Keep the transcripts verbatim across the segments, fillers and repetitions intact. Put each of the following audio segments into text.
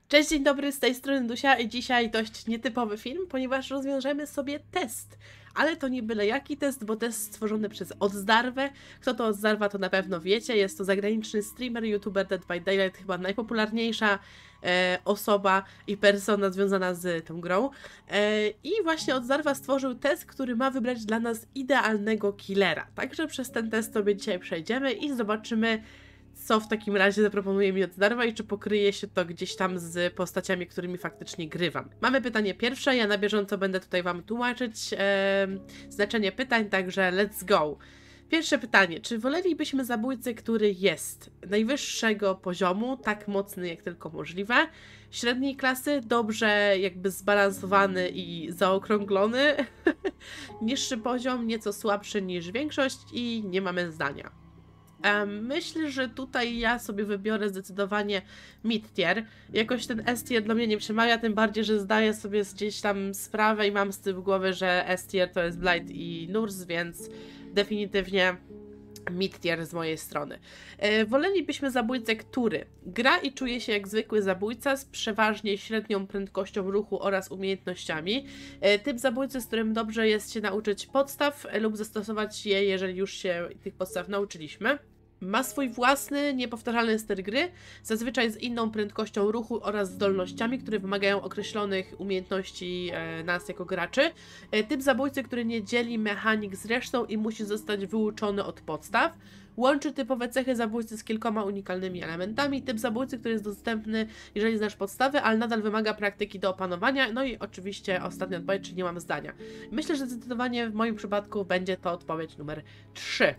Cześć, dzień dobry, z tej strony Dusia i dzisiaj dość nietypowy film, ponieważ rozwiążemy sobie test. Ale to nie byle jaki test, bo test stworzony przez Odzdarwę. Kto to Odzdarwa, to na pewno wiecie. Jest to zagraniczny streamer, youtuber Dead by Daylight, chyba najpopularniejsza e, osoba i persona związana z tą grą. E, I właśnie Odzdarwa stworzył test, który ma wybrać dla nas idealnego killera. Także przez ten test sobie dzisiaj przejdziemy i zobaczymy, co w takim razie zaproponuje mi Odzdarwa i czy pokryje się to gdzieś tam z postaciami, którymi faktycznie grywam. Mamy pytanie pierwsze, ja na bieżąco będę tutaj wam tłumaczyć e, znaczenie pytań, także let's go. Pierwsze pytanie, czy wolelibyśmy zabójcę, który jest najwyższego poziomu, tak mocny jak tylko możliwe, średniej klasy, dobrze jakby zbalansowany i zaokrąglony, niższy poziom, nieco słabszy niż większość i nie mamy zdania. Myślę, że tutaj ja sobie wybiorę zdecydowanie mid tier. Jakoś ten S tier dla mnie nie przemawia, tym bardziej, że zdaję sobie gdzieś tam sprawę i mam z tyłu głowy, że S tier to jest Blight i Nurse, więc definitywnie mid tier z mojej strony. E, wolelibyśmy zabójcę, który gra i czuje się jak zwykły zabójca z przeważnie średnią prędkością ruchu oraz umiejętnościami. E, typ zabójcy, z którym dobrze jest się nauczyć podstaw e, lub zastosować je, jeżeli już się tych podstaw nauczyliśmy. Ma swój własny, niepowtarzalny styl gry, zazwyczaj z inną prędkością ruchu oraz zdolnościami, które wymagają określonych umiejętności e, nas jako graczy. E, typ zabójcy, który nie dzieli mechanik z resztą i musi zostać wyuczony od podstaw. Łączy typowe cechy zabójcy z kilkoma unikalnymi elementami. Typ zabójcy, który jest dostępny, jeżeli znasz podstawy, ale nadal wymaga praktyki do opanowania. No i oczywiście ostatnia odpowiedź, czyli nie mam zdania. Myślę, że zdecydowanie w moim przypadku będzie to odpowiedź numer trzy.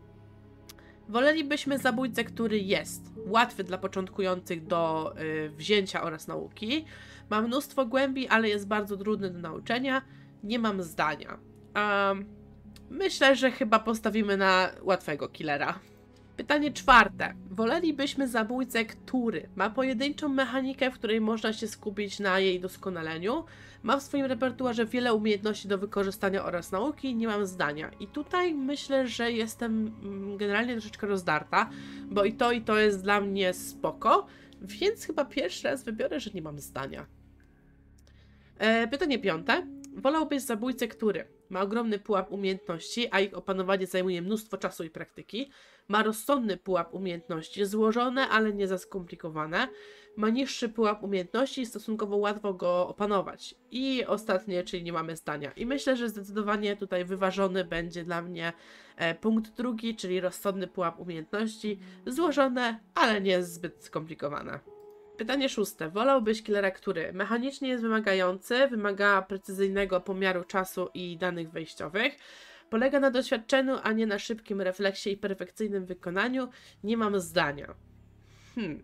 Wolelibyśmy zabójcę, który jest łatwy dla początkujących do y, wzięcia oraz nauki. Ma mnóstwo głębi, ale jest bardzo trudny do nauczenia. Nie mam zdania. Um, myślę, że chyba postawimy na łatwego killera. Pytanie czwarte. Wolelibyśmy zabójcę, który ma pojedynczą mechanikę, w której można się skupić na jej doskonaleniu, ma w swoim repertuarze wiele umiejętności do wykorzystania oraz nauki, nie mam zdania. I tutaj myślę, że jestem generalnie troszeczkę rozdarta, bo i to, i to jest dla mnie spoko, więc chyba pierwszy raz wybiorę, że nie mam zdania. E, pytanie piąte. Wolałbyś zabójcę, który ma ogromny pułap umiejętności, a ich opanowanie zajmuje mnóstwo czasu i praktyki, ma rozsądny pułap umiejętności, złożone, ale nie za skomplikowane, ma niższy pułap umiejętności i stosunkowo łatwo go opanować. I ostatnie, czyli nie mamy zdania. I myślę, że zdecydowanie tutaj wyważony będzie dla mnie e, punkt drugi, czyli rozsądny pułap umiejętności, złożone, ale nie zbyt skomplikowane. Pytanie szóste. Wolałbyś killera, który mechanicznie jest wymagający, wymaga precyzyjnego pomiaru czasu i danych wejściowych, polega na doświadczeniu, a nie na szybkim refleksie i perfekcyjnym wykonaniu? Nie mam zdania. Hmm.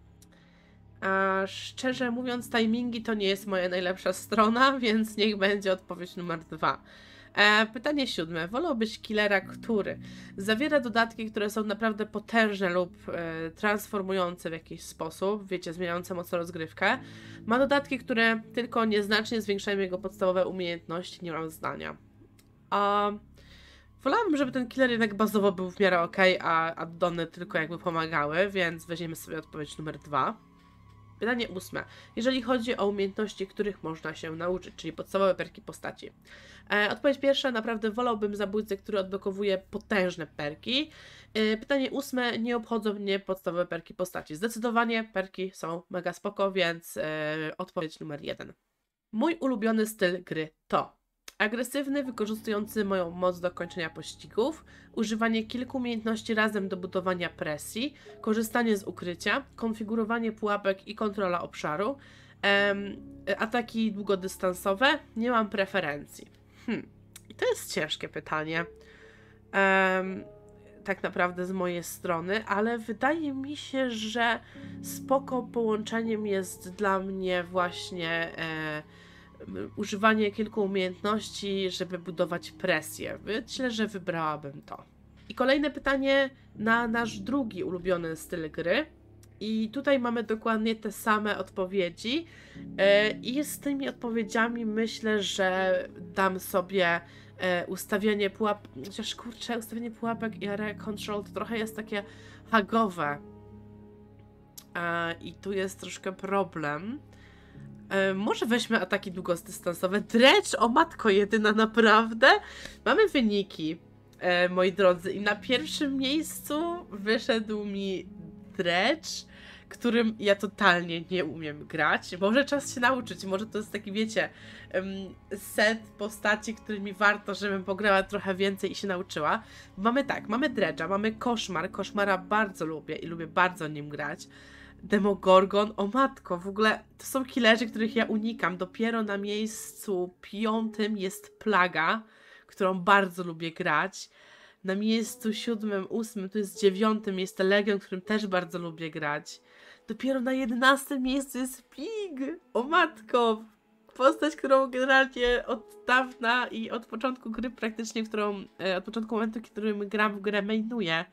A szczerze mówiąc, timingi to nie jest moja najlepsza strona, więc niech będzie odpowiedź numer dwa. E, pytanie siódme. Wolałbyś killera, który zawiera dodatki, które są naprawdę potężne lub e, transformujące w jakiś sposób, wiecie, zmieniające mocno rozgrywkę. Ma dodatki, które tylko nieznacznie zwiększają jego podstawowe umiejętności, nie mam zdania. A wolałabym, żeby ten killer jednak bazowo był w miarę ok, a addony tylko jakby pomagały, więc weźmiemy sobie odpowiedź numer dwa. Pytanie ósme. Jeżeli chodzi o umiejętności, których można się nauczyć, czyli podstawowe perki postaci. E, odpowiedź pierwsza. Naprawdę wolałbym zabójcę, który odblokowuje potężne perki. E, pytanie ósme. Nie obchodzą mnie podstawowe perki postaci. Zdecydowanie perki są mega spoko, więc e, odpowiedź numer jeden. Mój ulubiony styl gry to agresywny, wykorzystujący moją moc do kończenia pościgów, używanie kilku umiejętności razem do budowania presji, korzystanie z ukrycia, konfigurowanie pułapek i kontrola obszaru, em, ataki długodystansowe, nie mam preferencji. Hmm. I to jest ciężkie pytanie. Em, tak naprawdę z mojej strony, ale wydaje mi się, że spoko połączeniem jest dla mnie właśnie e, używanie kilku umiejętności, żeby budować presję. Myślę, że wybrałabym to. I kolejne pytanie na nasz drugi ulubiony styl gry. I tutaj mamy dokładnie te same odpowiedzi. I z tymi odpowiedziami myślę, że dam sobie ustawienie pułap... Chociaż kurczę, ustawienie pułapek i area control to trochę jest takie hagowe. E, I tu jest troszkę problem. E, może weźmy ataki długodystansowe. Dredge, o matko jedyna, naprawdę? Mamy wyniki, e, moi drodzy. I na pierwszym miejscu wyszedł mi Dredge, którym ja totalnie nie umiem grać. Może czas się nauczyć, może to jest taki, wiecie, set postaci, którymi warto, żebym pograła trochę więcej i się nauczyła. Mamy tak, mamy Dredge'a, mamy Koszmar. Koszmara bardzo lubię i lubię bardzo nim grać. Demogorgon, o matko, w ogóle to są killerzy, których ja unikam. Dopiero na miejscu piątym jest Plaga, którą bardzo lubię grać. Na miejscu siódmym, ósmym, tu jest dziewiątym, jest Legion, którym też bardzo lubię grać. Dopiero na jedenastym miejscu jest Pig! O matko! Postać, którą generalnie od dawna i od początku gry praktycznie, którą, e, od początku momentu, w którym gram w grę, mainuję.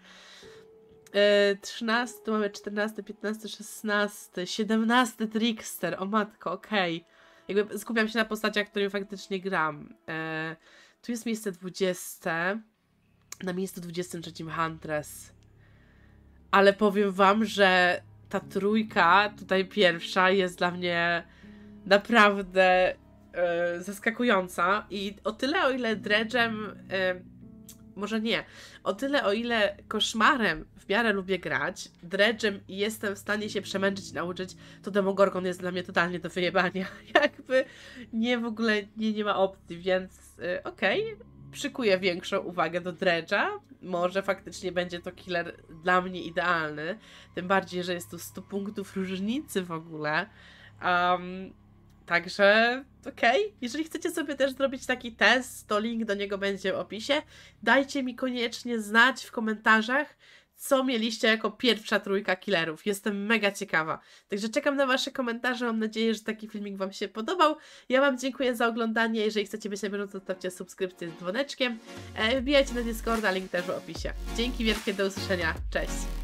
E, trzynasty, tu mamy czternasty, piętnasty, szesnasty, siedemnasty Trickster, o matko, okej. Okay. Jakby skupiam się na postaciach, którymi faktycznie gram. E, tu jest miejsce dwudzieste. Na miejscu dwudziestym trzecim Huntress. Ale powiem wam, że ta trójka, tutaj pierwsza, jest dla mnie naprawdę e, zaskakująca. I o tyle, o ile Dredge'em, e, może nie, o tyle, o ile Koszmarem w miarę lubię grać, Dredge'em jestem w stanie się przemęczyć i nauczyć, to Demogorgon jest dla mnie totalnie do wyjebania. Jakby nie, w ogóle nie, nie ma opcji, więc e, okej. Okay. Przykuję większą uwagę do Dredge'a. Może faktycznie będzie to killer dla mnie idealny. Tym bardziej, że jest tu sto punktów różnicy w ogóle. Um, także okej. Okay. Jeżeli chcecie sobie też zrobić taki test, to link do niego będzie w opisie. Dajcie mi koniecznie znać w komentarzach, co mieliście jako pierwsza trójka killerów. Jestem mega ciekawa. Także czekam na wasze komentarze. Mam nadzieję, że taki filmik wam się podobał. Ja wam dziękuję za oglądanie. Jeżeli chcecie być na bieżąco, zostawcie subskrypcję z dzwoneczkiem. E, wbijajcie na Discorda, link też w opisie. Dzięki wielkie, do usłyszenia. Cześć!